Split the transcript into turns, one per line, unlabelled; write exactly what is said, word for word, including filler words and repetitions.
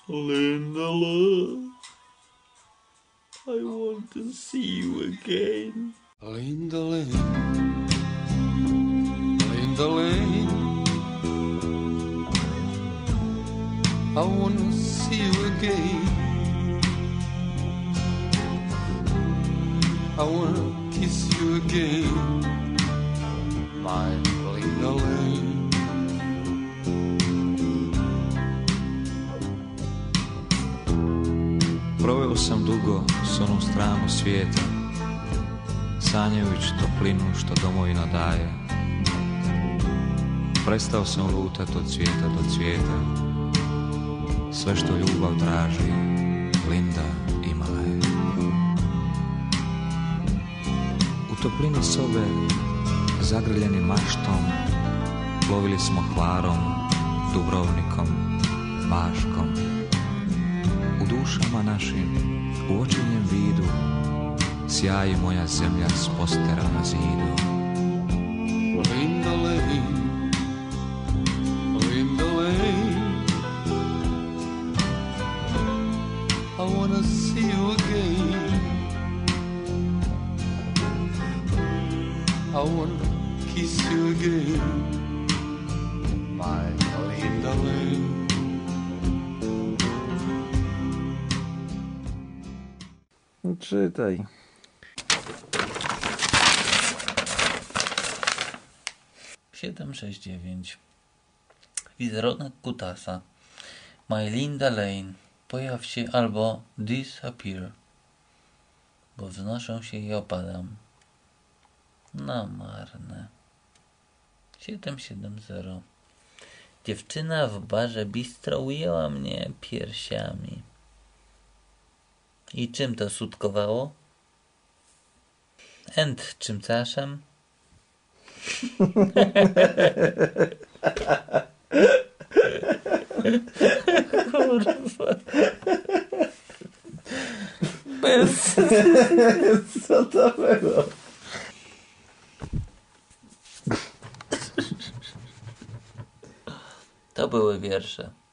Linda, love, I want to see you again.
Linda Lane, Linda Lane, I want to see you again. I want to kiss you again, my Linda Lane.
Proveo sam dugo s onu stranu svijeta, sanjajući toplinu što domovina daje. Prestao sam lutat od cvijeta do cvijeta, sve što ljubav traži, Linda imala je. U toplini sobe, zagrljeni maštom, plovili smo Hvarom, Dubrovnikom, Baškom. U dušama našim, u očinjem vidu, sjaji moja zemlja s postera na zidu.
Linda Lane, Linda Lane, I wanna see you again. I wanna kiss you again, my Linda Lane.
Czytaj.
siedem sześć dziewięć. Wizerunek kutasa. My Linda Lane. Pojaw się albo disappear. Bo wznoszę się i opadam. Na marne. siedem siedem zero. Dziewczyna w barze bistro ujęła mnie piersiami. I czym to sutkowało? Ent czymcaszem? Kurwa. Bez...
Co to było?
To były wiersze.